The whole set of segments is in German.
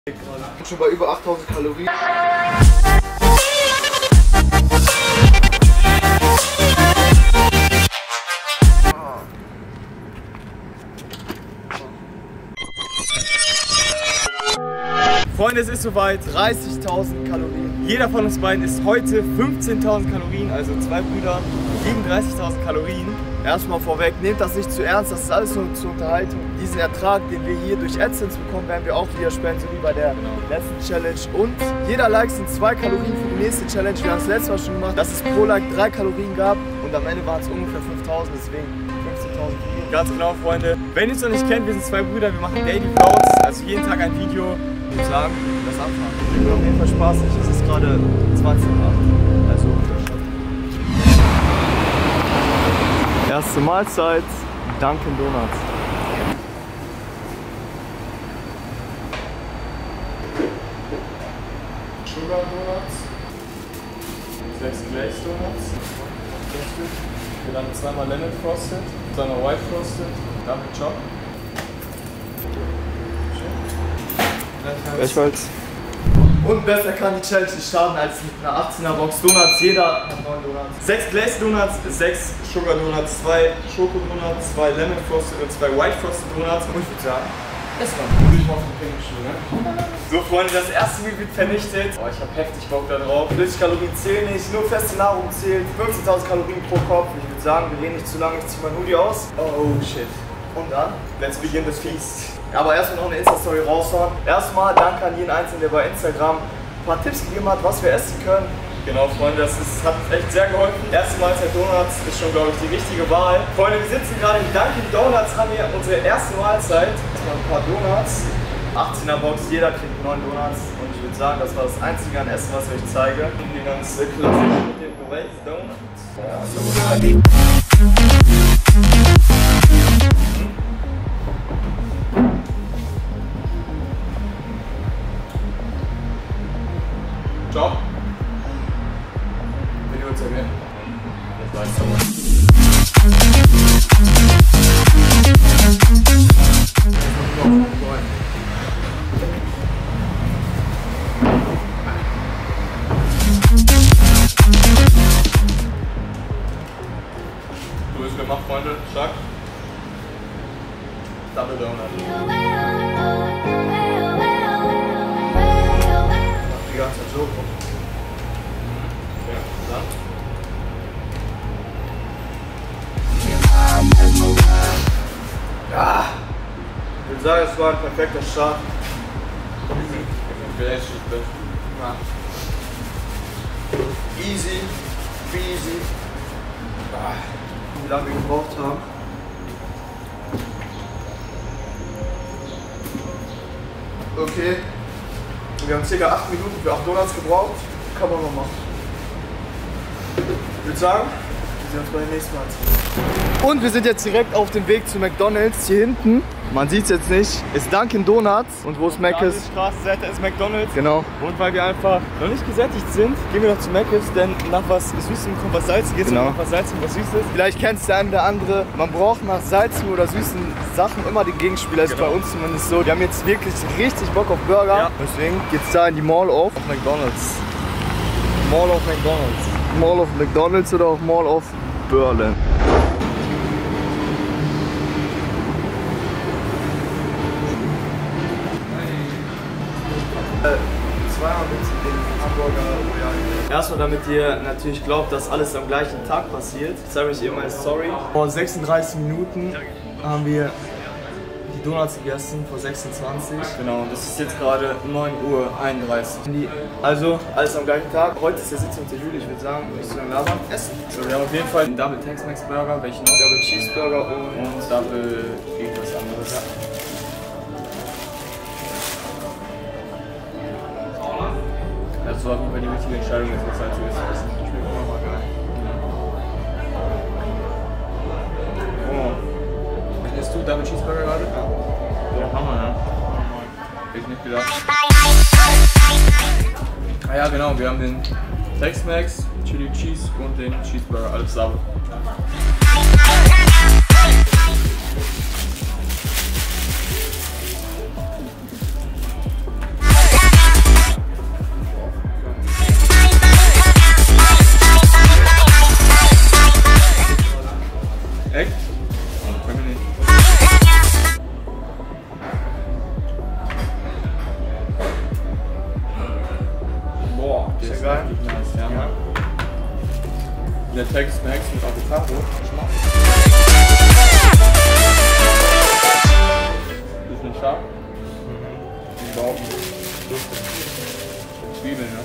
Schon bei über 8000 Kalorien. Freunde, es ist soweit. 30.000 Kalorien. Jeder von uns beiden isst heute 15.000 Kalorien, also zwei Brüder, 37.000 Kalorien. Erstmal vorweg, nehmt das nicht zu ernst, das ist alles nur zur Unterhaltung. Diesen Ertrag, den wir hier durch AdSense bekommen, werden wir auch wieder spenden, so wie bei der letzten Challenge. Und jeder Like sind 2 Kalorien für die nächste Challenge. Wir haben es letztes Mal schon gemacht, dass es pro Like 3 Kalorien gab und am Ende waren es ungefähr 5.000, deswegen 15.000 Kalorien. Ganz genau, Freunde. Wenn ihr es noch nicht kennt, wir sind zwei Brüder, wir machen Daily Vlogs, also jeden Tag ein Video. Ich würde sagen, das anfangen. Ich bin auf jeden Fall spaßig. Es ist gerade 20:08 Uhr. Also erste Mahlzeit, Dunkin' Donuts. Sugar Donuts, 6 Glazed Donuts, dann zweimal Lemon Frosted, zweimal White Frosted, Double Chop. Gleichfalls. Und besser kann die Challenge nicht starten als mit einer 18er Box Donuts. Jeder hat 9 Donuts. 6 Glazed Donuts, 6 Sugar Donuts, 2 Schoko Donuts, 2 Lemon Frosted und 2 White Frosted Donuts. Und ich würde sagen, das war gut auf den Pinkelstuhl, ne? So Freunde, das erste Meal wird vernichtet. Oh, ich habe heftig Bock da drauf. Flüssigkalorien zählen nicht, nur feste Nahrung zählt. 15.000 Kalorien pro Kopf. Ich würde sagen, wir reden nicht zu lange, ich ziehe mein Hoodie aus. Oh shit. Und dann, let's begin this feast. Aber erstmal noch eine Insta-Story raushauen. Erstmal danke an jeden Einzelnen, der bei Instagram ein paar Tipps gegeben hat, was wir essen können. Genau, Freunde, hat uns echt sehr geholfen. Erste Mahlzeit Donuts ist schon, glaube ich, die richtige Wahl. Freunde, wir sitzen gerade in Dunkin' Donuts, haben hier unsere erste Mahlzeit. Erstmal ein paar Donuts. 18er Box, jeder kriegt 9 Donuts. Und ich würde sagen, das war das einzige an Essen, was ich euch zeige. Die ganze Klassik mit den Glazed Donuts. Ja, so. Ciao. Video zu mir. Das war's so. Du bist gemacht, Freunde. Stark. Double Donut. Die ganze Zeit so. Ja, dann. Ja. Ich würde sagen, es war ein perfekter Start. Ja. Easy, peasy. Wie lange wir gebraucht haben. Okay. Wir haben ca. 8 Minuten für 8 Donuts gebraucht. Kann man mal machen. Ich würde sagen, wir sehen uns bei den nächsten Mal. Und wir sind jetzt direkt auf dem Weg zu McDonald's. Hier hinten, man sieht es jetzt nicht, ist Dunkin' Donuts. Und wo ist Mc's? Die Straßenseite ist McDonald's. Genau. Und weil wir einfach noch nicht gesättigt sind, gehen wir noch zu Mc's, denn nach was Süßem kommt was Salziges, Genau. und nach was Salzigem was Süßes. Vielleicht kennt es der eine oder andere, man braucht nach salzigen oder süßen Sachen immer den Gegenspieler. Das ist bei uns zumindest so. Wir haben jetzt wirklich richtig Bock auf Burger. Ja. Deswegen geht's da in die Mall of McDonald's. Mall of McDonald's. Mall of McDonald's oder auch Mall of Berlin. Zweimal mit den Hamburger Royal. Erstmal, damit ihr natürlich glaubt, dass alles am gleichen Tag passiert, zeige ich euch meine Story. Vor 36 Minuten haben wir die Donuts gegessen, vor 26. Genau, und es ist jetzt gerade 9:31 Uhr. Also, alles am gleichen Tag. Heute ist der 17. Juli, ich würde sagen, nicht so lange labern. Essen. So, wir haben auf jeden Fall einen Double Tex-Mex Burger, welchen noch? Double Cheeseburger Und Double irgendwas anderes. Ja. Das war auf jeden Fall die richtige Entscheidung, jetzt was halt zu essen. Schmeckt auch nochmal geil. Oh. Isst du Double Cheeseburger gerade? Ja. Ja, Hammer, ja. Hätte ich nicht gedacht. Ah ja, genau, wir haben den Tex-Mex, Chili Cheese und den Cheeseburger, alles sauber. geil. Nice, ja. Der Tex Max mit Avocado. Ist nicht scharf? Mhm. Bauch. Zwiebeln, ne?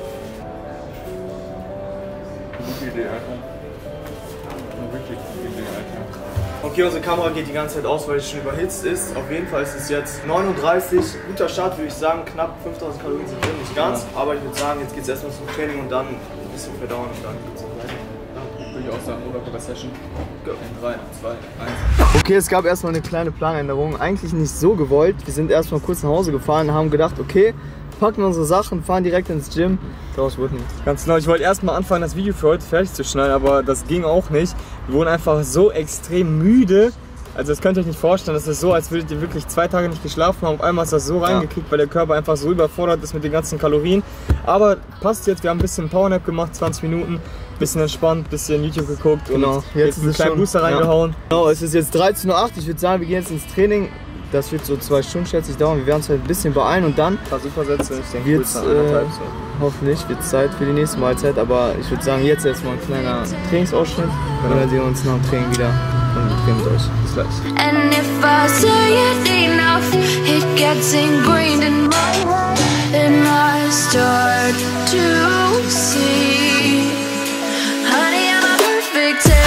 Gute Idee, Alter. Eine richtig gute Idee, Alter. Okay, unsere Kamera geht die ganze Zeit aus, weil sie schon überhitzt ist. Auf jeden Fall ist es jetzt 39. Guter Start, würde ich sagen. Knapp 5000 Kalorien sind drin, nicht ganz. Ja. Aber ich würde sagen, jetzt geht es erstmal zum Training und dann ein bisschen verdauen und dann geht es weiter. Ja, würde ich auch sagen, Oberkörper-Session. Go. In 3, 2, 1. Okay, es gab erstmal eine kleine Planänderung. Eigentlich nicht so gewollt. Wir sind erstmal kurz nach Hause gefahren, haben gedacht, okay, packen unsere Sachen, fahren direkt ins Gym. Daraus wurde nichts. Ganz genau, ich wollte erstmal anfangen, das Video für heute fertig zu schneiden, aber das ging auch nicht. Wir wurden einfach so extrem müde. Also das könnt ihr euch nicht vorstellen, das ist so, als würdet ihr wirklich 2 Tage nicht geschlafen haben. Auf einmal ist das so reingekickt, weil der Körper einfach so überfordert ist mit den ganzen Kalorien. Aber passt jetzt, wir haben ein bisschen Powernap gemacht, 20 Minuten. Bisschen entspannt, bisschen YouTube geguckt genau. Und jetzt einen kleinen Booster reingehauen. Genau, es ist jetzt 13:08 Uhr, ich würde sagen, wir gehen jetzt ins Training. Das wird so 2 Stunden schätze ich dauern. Wir werden uns halt ein bisschen beeilen und dann ein paar Supersätze. Ich denke, hoffentlich wird es Zeit für die nächste Mahlzeit. Aber ich würde sagen, jetzt erstmal ein kleiner Trainingsausschnitt. Dann werden wir uns nach dem Training wieder und wir mit euch. Bis gleich. And if I say it enough, it gets ingrained in my head, and I start to see, honey, I'm a perfect 10.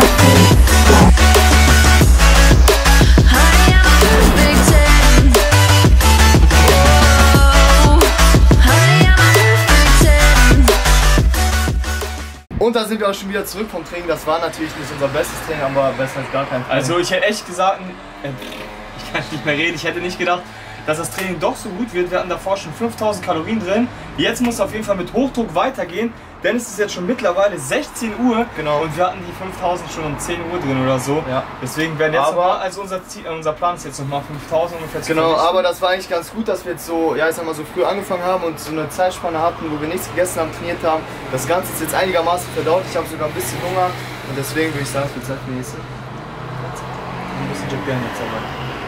Und da sind wir auch schon wieder zurück vom Training. Das war natürlich nicht unser bestes Training, aber besser als gar kein Training. Also ich hätte echt gesagt, ich kann nicht mehr reden, ich hätte nicht gedacht, dass das Training doch so gut wird. Wir hatten davor schon 5000 Kalorien drin. Jetzt muss es auf jeden Fall mit Hochdruck weitergehen, denn es ist jetzt schon mittlerweile 16 Uhr. Genau. Und wir hatten die 5000 schon um 10 Uhr drin oder so. Ja. Deswegen werden jetzt nochmal, also unser Plan ist jetzt nochmal 5000 ungefähr zu Genau, vernichten. aber das war eigentlich ganz gut, dass wir jetzt so, ja ich sag mal, so früh angefangen haben und so eine Zeitspanne hatten, wo wir nichts gegessen haben, trainiert haben. Das Ganze ist jetzt einigermaßen verdaut. Ich habe sogar ein bisschen Hunger und deswegen würde ich sagen, es wird Zeit für die nächste. Ein bisschen Japan jetzt aber.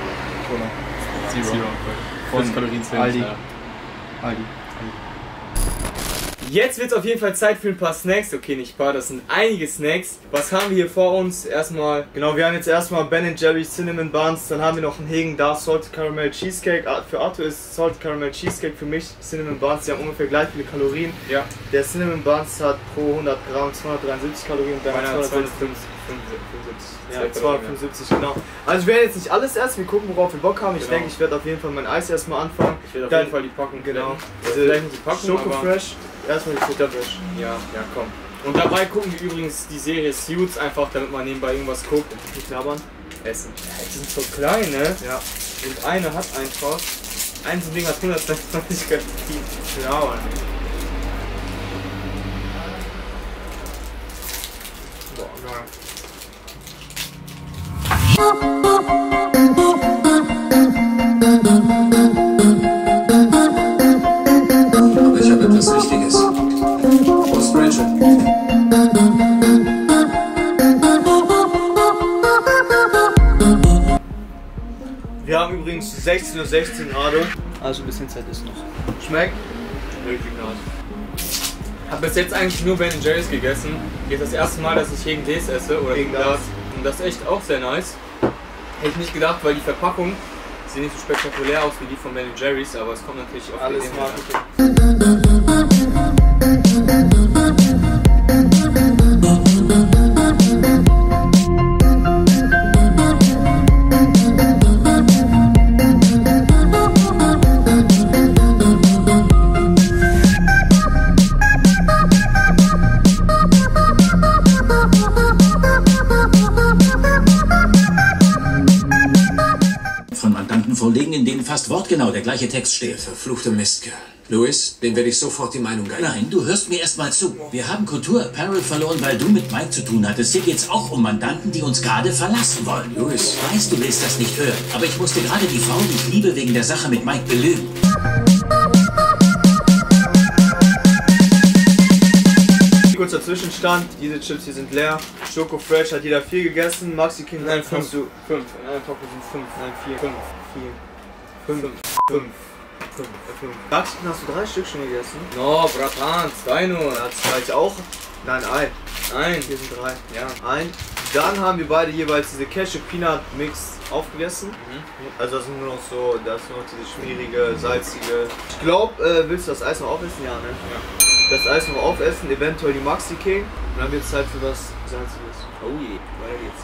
Zero. Von Kalorien Aldi. Aldi. Jetzt wird es auf jeden Fall Zeit für ein paar Snacks. Okay, nicht ein paar, das sind einige Snacks. Was haben wir hier vor uns? Erstmal, genau, wir haben jetzt erstmal Ben & Jerry's Cinnamon Buns, dann haben wir noch einen Haagen Dazs Salted Caramel Cheesecake. Für Arthur ist Salted Caramel Cheesecake, für mich Cinnamon Buns, die haben ungefähr gleich viele Kalorien. Ja. Der Cinnamon Buns hat pro 100 Gramm 273 Kalorien und der 275. Ja, 275, genau. Also ich werde jetzt nicht alles essen, wir gucken, worauf wir Bock haben. Ich denke, ich werde auf jeden Fall mein Eis erstmal anfangen. Ich werde auf jeden Fall die Packung. Genau. Vielleicht nicht die Packung, Schoko Fresh. Erstmal die Futterfisch. Ja, komm. Und dabei gucken wir übrigens die Serie Suits, einfach damit man nebenbei irgendwas guckt. Nicht knabbern. Essen. Die sind so klein, ne? Ja. Und eine hat einfach. Ein so Ding hat 126 Kalorien. Knabbern. Boah, geil. Aber ich habe etwas Wichtiges. Prost, Rachel. Wir haben übrigens 16:16 Uhr gerade. Also ein bisschen Zeit ist noch. Schmeckt? Richtig nice. Hab bis jetzt eigentlich nur Ben & Jerry's gegessen. Jetzt das erste Mal, dass ich Haagen Dazs esse oder Haagen Dazs. Und das ist echt auch sehr nice. Hätte ich nicht gedacht, weil die Verpackung sieht nicht so spektakulär aus wie die von Ben & Jerry's, aber es kommt natürlich auf Alles den Marketing. Von Mandanten vorliegen, in denen fast wortgenau der gleiche Text steht. Verfluchte Mistkerl. Louis, dem werde ich sofort die Meinung geigen. Nein, du hörst mir erst mal zu. Wir haben Couture Apparel verloren, weil du mit Mike zu tun hattest. Hier geht's auch um Mandanten, die uns gerade verlassen wollen. Louis. Ich weiß, du willst das nicht hören, aber ich musste gerade die Frau, die ich liebe, wegen der Sache mit Mike belügen. Kurzer Zwischenstand, diese Chips hier sind leer. Schoko Fresh hat jeder 4 gegessen. Maxi King, Nein, 5. hast du 5. In einer Packung sind 5. Nein, 4. 5. 4. 5. 5. 5. Backspin hast du 3 Stück schon gegessen? No, Bratan, 2 nur. Ja, 2 auch. Nein, ein. Hier sind 3. Ja, ein. Dann haben wir beide jeweils diese Cashew Peanut Mix aufgegessen. Also das sind nur noch so, das ist nur noch diese schmierige, salzige. Ich glaube, willst du das Eis noch aufessen? Ja, ne? Ja. Das Eis noch aufessen, eventuell die Maxi King. Und dann wird es Zeit für was Salziges. Oh je, weiter geht's.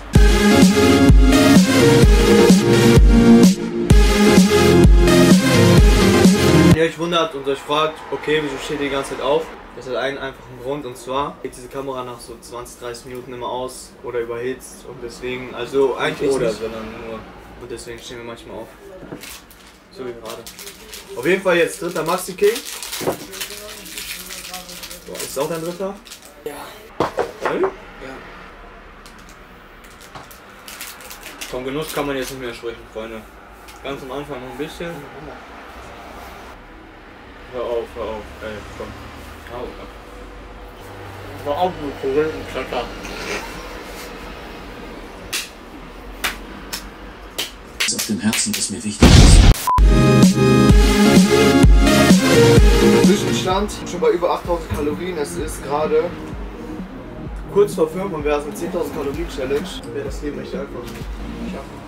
Wenn ihr euch wundert und euch fragt, okay, wieso steht ihr die ganze Zeit auf? Das hat einen einfachen Grund, und zwar geht diese Kamera nach so 20-30 Minuten immer aus oder überhitzt, und deswegen, also eigentlich oder nicht, sondern nur, und deswegen stehen wir manchmal auf. So wie gerade. Auf jeden Fall jetzt dritter Maxi King. So, ist es auch dein dritter? Ja. Hm? Ja. Vom Genuss kann man jetzt nicht mehr sprechen, Freunde. Ganz am Anfang noch ein bisschen. Hör auf, ey, komm. Hau ab. Hör auf, du Korinthenklacker. Das ist auf dem Herzen, das mir wichtig ist. Zwischenstand schon bei über 8000 Kalorien. Es ist gerade kurz vor 5 und wir haben eine 10.000 Kalorien Challenge. Wer das Leben möchte, einfach schaffen.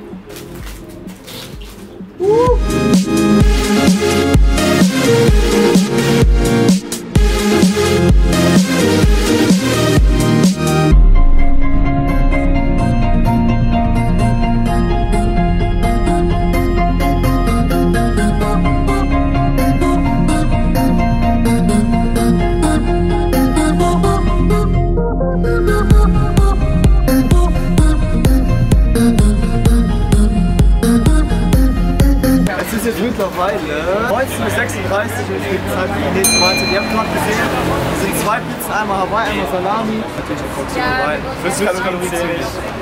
Es ist jetzt mittlerweile 19:36 Uhr und es gibt Zeit für die nächste Mahlzeit. Ihr habt gerade gesehen, es sind 2 Pizzen, einmal Hawaii, einmal Salami. Natürlich eine Portion Hawaii. Fürs Kalorien zählig.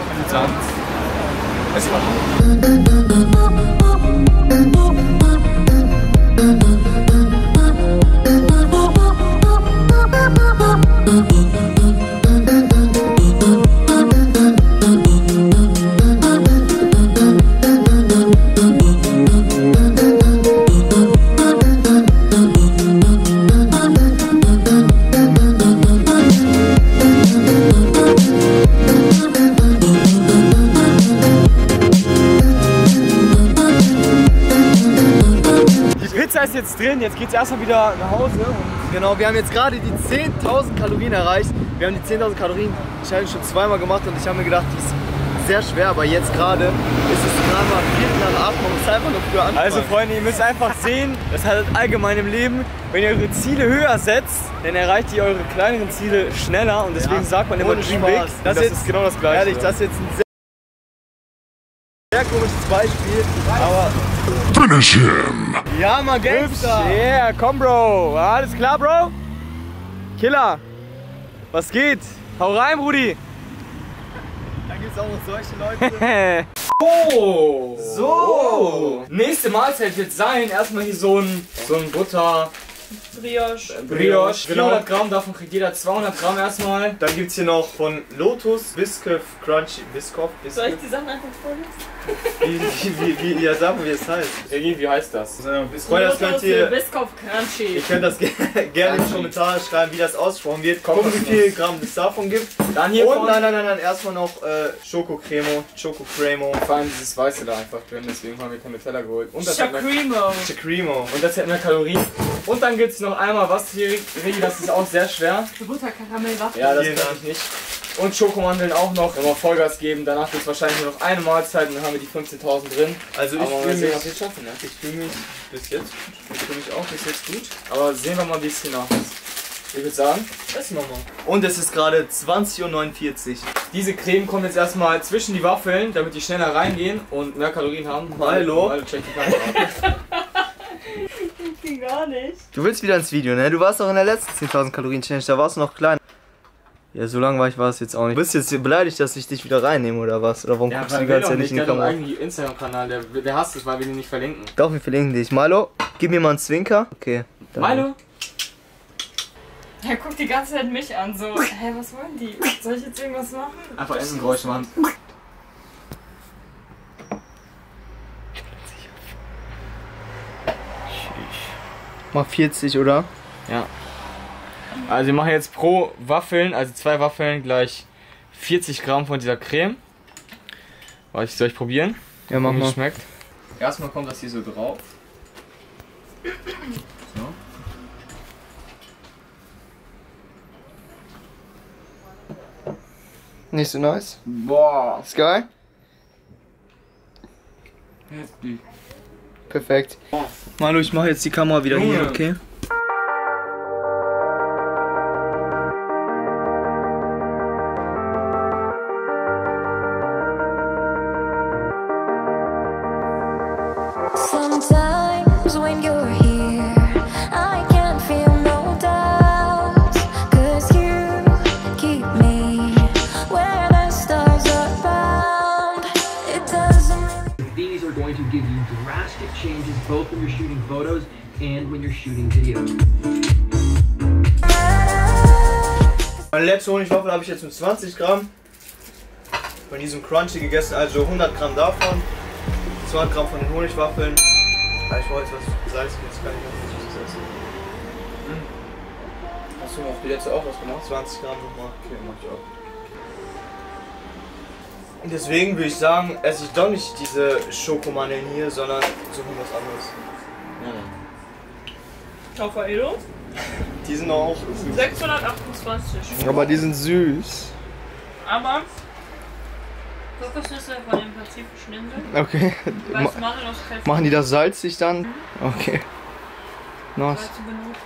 Ist jetzt drin, jetzt geht's erstmal wieder nach Hause. Und genau, wir haben jetzt gerade die 10.000 Kalorien erreicht. Wir haben die 10.000 Kalorien Challenge schon zweimal gemacht und ich habe mir gedacht, die ist sehr schwer, aber jetzt gerade ist es gerade mal 4:08, man muss einfach noch früher anfangen. also Freunde, ihr müsst einfach sehen, das hat allgemein im Leben, wenn ihr eure Ziele höher setzt, dann erreicht ihr eure kleineren Ziele schneller, und deswegen sagt man immer ohne Dream Spaß. Big. Das ist genau das Gleiche. Ehrlich, das ist jetzt ein sehr komisches Beispiel, aber Finish him! ja, mal Gangster! Yeah, komm Bro, alles klar Bro? Killer, was geht? Hau rein, Brudi! Da gibt es auch noch solche Leute. Oh! So! Nächste Mahlzeit wird sein, erstmal hier so ein Butter... Brioche. 400 Gramm, davon kriegt jeder 200 Gramm erstmal. Dann gibt es hier noch von Lotus Biscoff Crunchy. Soll ich die Sachen einfach vorlesen? Ja, sag mal, wie es heißt. Regie, wie heißt das? Freunde, das könnt ihr... Biscoff Crunchy. Ihr könnt das gerne in die Kommentare schreiben, wie das ausgesprochen wird. Gucken, wie viel Gramm es davon gibt. Dann hier Und nein, erstmal noch Schokocremo. Vor allem dieses Weiße da einfach drin, deswegen haben wir keine Teller geholt. Und das Chacrimo. Und das hat mehr Kalorien. Und dann gibt es noch einmal was hier, Regie, das ist auch sehr schwer. Butterkaramellwaffel. Ja, das kann ich nicht. Und Schokomandeln auch noch, wenn wir Vollgas geben. Danach wird es wahrscheinlich nur noch eine Mahlzeit und dann haben wir die 15.000 drin. Also aber ich mal sehen, fühle ob wir es schaffen, ne? mich bis jetzt. Ich fühle mich auch bis jetzt gut. Aber sehen wir mal, wie es hier nach ist. Ich würde sagen, essen wir mal. Und es ist gerade 20:49 Uhr. Diese Creme kommt jetzt erstmal zwischen die Waffeln, damit die schneller reingehen und mehr Kalorien haben. Hallo? Check die Kamera. Gar nicht. Du willst wieder ins Video, ne? Du warst doch in der letzten 10.000 Kalorien Challenge, da warst du noch klein. Ja, so langweilig war es jetzt auch nicht. Du bist jetzt beleidigt, dass ich dich wieder reinnehme oder was? Oder warum guckst du die ganze Zeit nicht in die Der hat Kamera? einen eigenen Instagram-Kanal, der hasst es, weil wir den nicht verlinken. Doch, wir verlinken dich. Milo, gib mir mal einen Zwinker. Okay. dann- Milo? Er guckt die ganze Zeit mich an, so, hä, was wollen die? Soll ich jetzt irgendwas machen? Einfach Essengeräusch machen. Mach 40, oder? Ja. Also wir machen jetzt pro Waffeln, also 2 Waffeln gleich 40 Gramm von dieser Creme. Soll ich probieren? Ja, mach mal. Schmeckt. Erstmal kommt das hier so drauf. So. Nicht so nice? Boah. Ist geil? Heftig. Perfekt. Manu, ich mache jetzt die Kamera wieder hier, okay? Sometimes when you're here, I can't feel no doubt, 'cause you keep me where the stars are bound. It doesn't. These are going to give you drastic changes both when you're shooting photos and when you're shooting videos. Meine letzte Honigwaffel habe ich jetzt mit 20 Gramm von diesem Crunchy gegessen, also 100 Gramm davon, 200 Gramm von den Honigwaffeln. Ich wollte jetzt was Salziges, kann ich noch nicht Süßes essen. Hast du auf die letzte auch was gemacht? 20 Gramm nochmal. Okay, mach ich auch. Und deswegen würde ich sagen, esse ich doch nicht diese Schokomandeln hier, sondern so was anderes. Raffaello? Die sind auch 628. aber die sind süß. Aber Kokosnüsse von den pazifischen Inseln. Okay. Weiße Mandel aus Pfeffer. Machen die das salzig dann? Okay. Nice. Weiße Benote.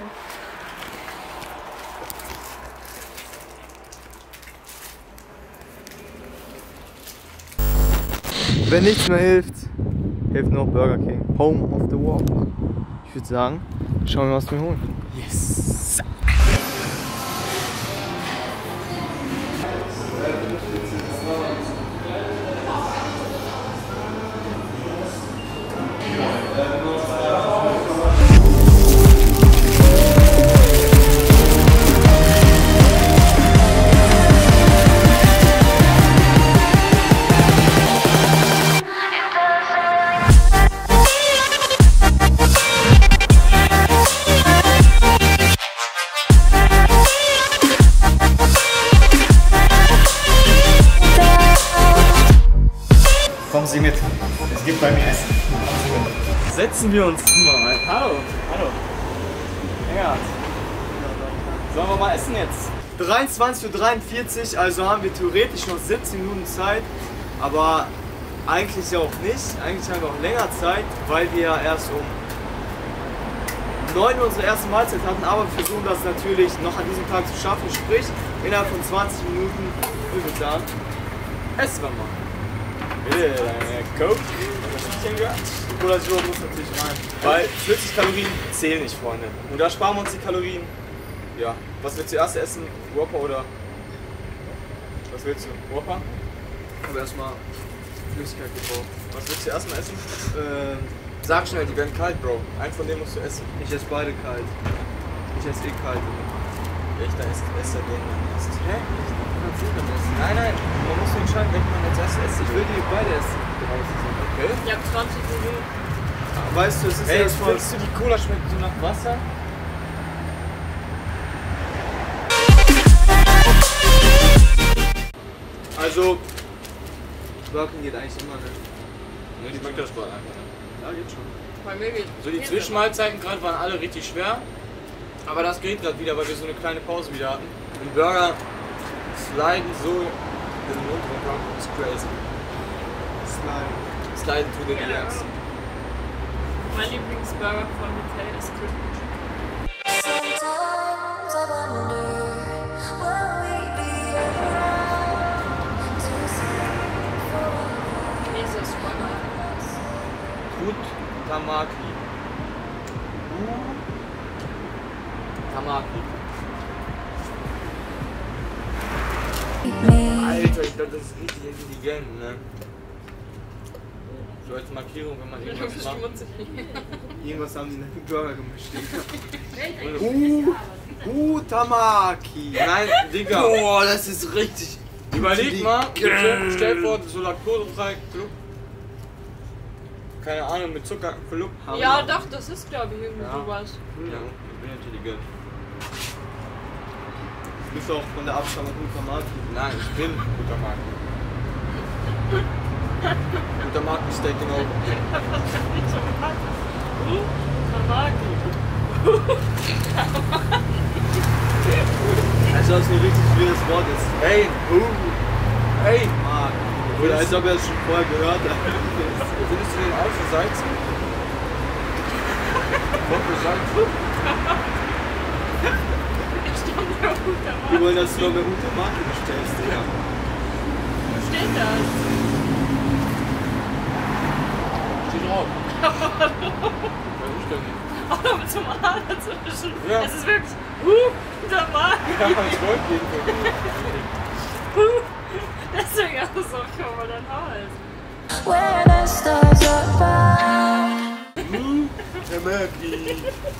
Wenn nichts mehr hilft, hilft nur Burger King. Home of the Walk. Ich würde sagen, schauen wir mal, was wir holen. Yes! Kommen Sie mit. Es gibt bei mir Essen. Setzen wir uns mal. Hallo. Hallo. Engert. Sollen wir mal essen jetzt? 23:43 Uhr, also haben wir theoretisch noch 17 Minuten Zeit, aber eigentlich ja auch nicht. Eigentlich haben wir auch länger Zeit, weil wir ja erst um 9 Uhr unsere erste Mahlzeit hatten, aber wir versuchen das natürlich noch an diesem Tag zu schaffen, sprich innerhalb von 20 Minuten, ich würde sagen, essen wir mal. Bitte, Coke. Cola Zero muss natürlich rein. Weil 40 Kalorien zählen nicht, Freunde. Und da sparen wir uns die Kalorien. Ja. Was willst du zuerst essen? Whopper oder? Was willst du? Whopper? Ich habe erstmal Flüssigkeit gebraucht. Was willst du erstmal essen? Sag schnell, die werden kalt, Bro. Einen von denen musst du essen. Ich esse beide kalt. Ich esse eh kalt. Echt, da isst er den dann erst. Hä? Nein, nein. Man muss entscheiden, welchen man als erstes isst. Ich will die beide essen. Okay. Ich hab 20 Minuten. Weißt du, es ist Ey, erst voll. findest du die Cola schmeckt so nach Wasser? Also, Burger geht eigentlich immer, ne? Ne, die schmeckt das voll einfach. Ja, geht schon. Bei mir geht. So, die Zwischenmahlzeiten gerade waren alle richtig schwer. Aber das geht gerade wieder, weil wir so eine kleine Pause wieder hatten. Die Burger sliden so in den Mund runter. Das ist crazy. Sliden to the DMs. Mein Lieblingsburger von Hotel ist Crispy. Sometimes I wonder, will we be around to see for Jesus, Gut Tamaki. Tamaki. me? Alter, ich glaube, das ist richtig intelligent, ne? So als Markierung, wenn man irgendwas macht. Irgendwas haben die in den Burger gemischt. Tamaki. Nein, Digga. Boah, das ist richtig. Überleg mal, stell vor, so laktosefrei. keine Ahnung, mit Zucker verlupt. Ja, doch, das ist glaube ich irgendwie sowas. Ja, ich bin intelligent. Du bist auch von der Abstammung guter Marken. Nein, ich bin guter Marken. Guter Marken-Steak genau. Also das ist ein richtig schweres Wort ist. Hey, hey, Mark. Oder als ob er es schon vorher gehört hat. findest du den auch für Salz? Die wollen, dass du noch mehr gute Marke bestellst, Digga. Wo steht das? Steht drauf. Auch noch mit zum A dazwischen. Ja. Es ist wirklich guter Mann. Ja, ich wollte jeden. Deswegen auch so, guck mal dein Haar ist. Where the stars above. Herr Merki.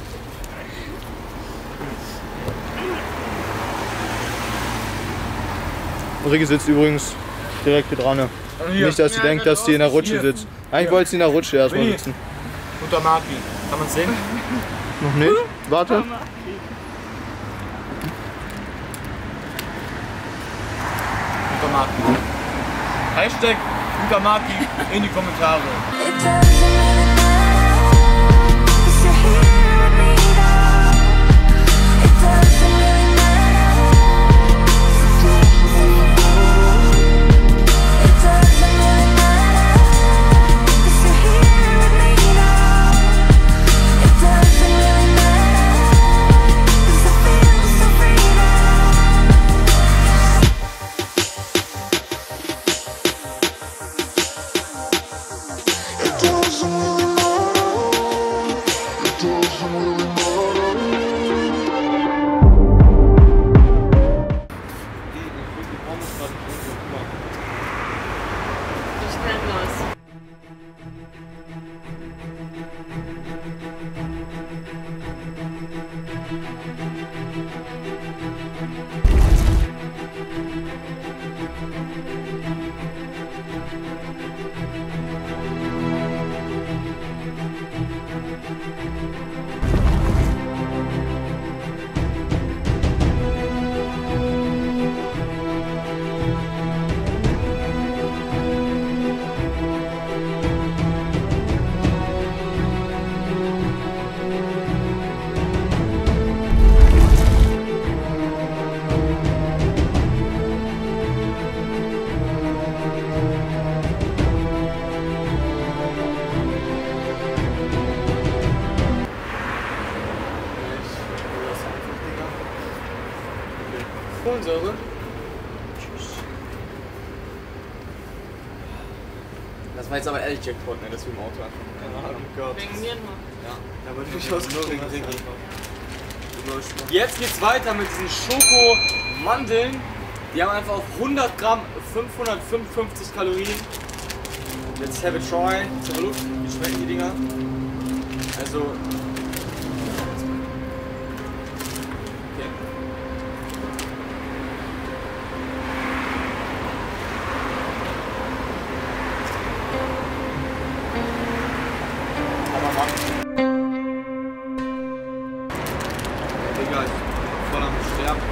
Ricky sitzt übrigens direkt hier dran. Nicht, dass sie denkt, dass die in der Rutsche sitzt. Eigentlich wollte sie in der Rutsche erstmal sitzen. Guter Marki. Kann man sehen? Noch nicht? Warte. Guter Marki. Hashtag guter Marki in die Kommentare. It doesn't really matter, 'cause you're here with me now. It doesn't really matter. It doesn't really matter, 'cause you're here with me now. It doesn't really matter, 'cause I feel so free now. It doesn't really matter. It doesn't really Ich kenn das. Kohlensäure. Das war jetzt aber ehrlich Jackpot, ne, dass wir im Auto einfach. Keine Ahnung, Gott. Wegen mir nur. Ja. Aber durchaus Nur wegen Ricky. Ricky. Jetzt geht's weiter mit diesen Schokomandeln. Die haben einfach auf 100 Gramm 555 Kalorien. Let's have a try. Jetzt haben wir Luft. Wie schmecken die Dinger? Also. Okay. Aber Mann. Digga, ich bin voll am Sterben.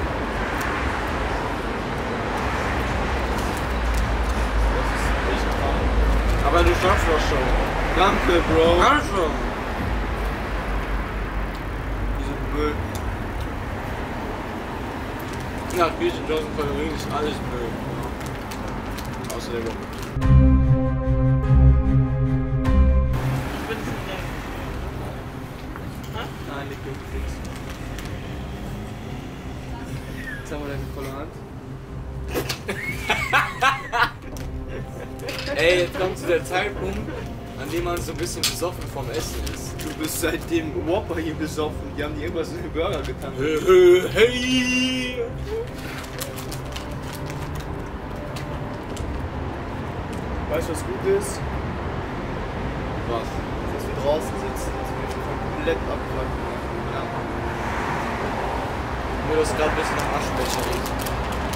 Das ist echt krank. Aber du schaffst das schon. Danke, Bro. Kannst schon. Diese Müll. Ja, 14.000 Kalorien ist alles Müll. Ja. Außer der Woche. Ich bin zu denken. Nein, leg dir nichts. Jetzt haben wir deine volle Hand. Ey, jetzt kommt zu der Zeitpunkt, an dem man so ein bisschen besoffen vom Essen ist. Du bist seit dem Whopper hier besoffen. Die haben dir irgendwas in den Burger getan. Hey! Weißt du, was gut ist? Was? Dass wir draußen sitzen. Dass wir komplett abgefuckt ja. Nur das gerade ein bisschen nach Aschenbecher riecht.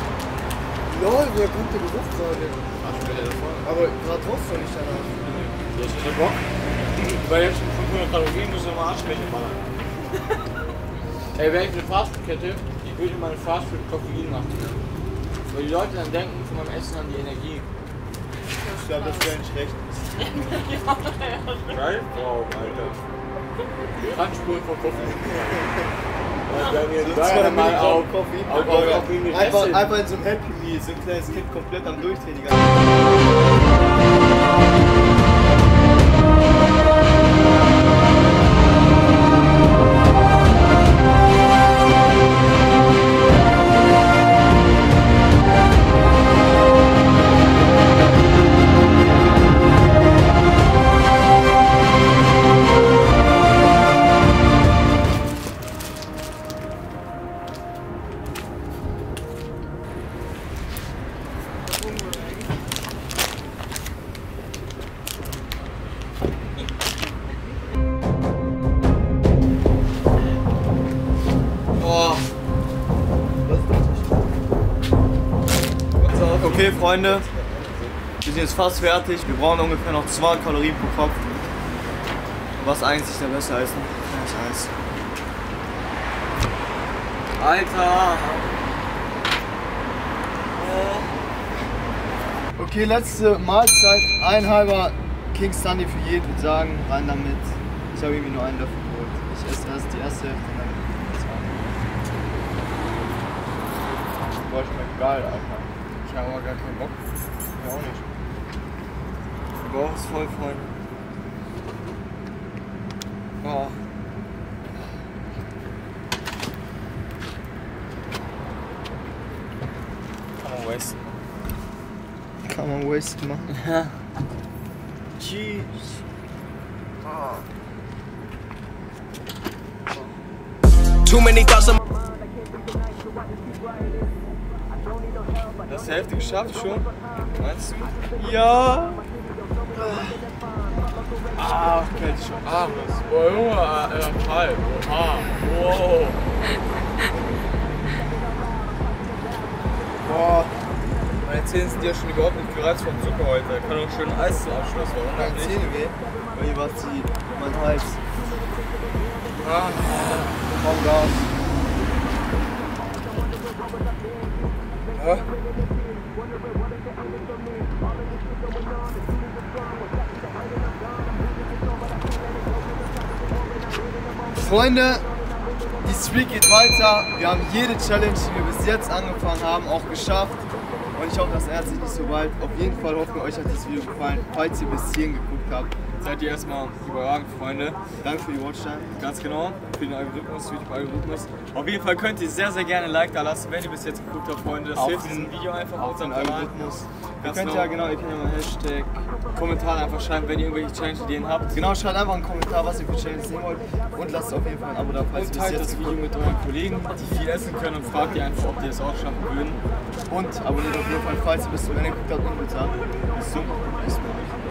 Lol, woher kommt der Geruch gerade? Aschenbecher davor? Aber gerade drauf soll ich danach. Jetzt ist der Bock. Weil jetzt schon 500 Kalorien müssen wir mal Arschschwäche ballern. Ey, wäre ich eine Fastfood-Kette, ich würde meine Fastfood Koffein machen. Weil die Leute dann denken, von meinem Essen an die Energie. Ich glaube, das wäre nicht schlecht. Geil? Wow, Alter. Handspuren von Koffein. Einfach in so einem Happy Meal, so ein kleines Kind komplett am Durchdrehen. Okay, Freunde, wir sind jetzt fast fertig. Wir brauchen ungefähr noch 2 Kalorien pro Kopf. Was eigentlich der beste Essen? Das Eis. Alter! Okay, letzte Mahlzeit. Ein halber King Sunny für jeden. Ich würde sagen, rein damit. Ich habe irgendwie nur einen Löffel geholt. Ich esse erst die erste Hälfte und dann das andere. Boah, schmeckt geil, Alter. Ich habe aber gar keinen Bock. Ja, auch nicht. Der Bauch ist voll, Freunde. Oh. Kann man wasten. Kann man waste machen. Ja. Cheese. Too many thoughts. Hast du die Hälfte geschafft schon? Meinst du? Ja. Ah, fällt schon. Ah, was? Oh, Junge, kalt. Ah, wow. Boah. Meine Zähne sind ja schon überhaupt nicht gereizt vom Zucker heute. Da kann auch schön Eis zum Abschluss. Warum Meine nicht? Zähne weh. Weil hier war mein Hals. Ah, Komm Gas. ja. Freunde, die Streak geht weiter. Wir haben jede Challenge, die wir bis jetzt angefangen haben, auch geschafft. Und ich hoffe, das ändert sich nicht so bald. Auf jeden Fall hoffen wir, euch hat dieses Video gefallen. Falls ihr bis hierhin geguckt habt, Seid ihr erstmal überragend, Freunde. danke für die Watchtime. Ganz genau, für den Algorithmus, YouTube-Algorithmus. Auf jeden Fall könnt ihr sehr, sehr gerne ein Like da lassen, wenn ihr bis jetzt geguckt habt, Freunde. Das Auf hilft den- diesem Video einfach Auf unserem den Kanal. Algorithmus. Ihr Ganz könnt genau. ja genau, ihr könnt ja mal Hashtag. Kommentare einfach schreiben, wenn ihr irgendwelche Challenge-Ideen habt. Genau, schreibt einfach einen Kommentar, was ihr für Challenge sehen wollt. Und lasst auf jeden Fall ein Abo da, falls Und ihr bis teilt jetzt das Video mit euren Kollegen, die viel essen können, und fragt die einfach, ob die es auch schaffen würden. Und abonniert auf jeden Fall, falls ihr bis zum Ende geguckt habt. Und würde sagen, bis zum nächsten Mal.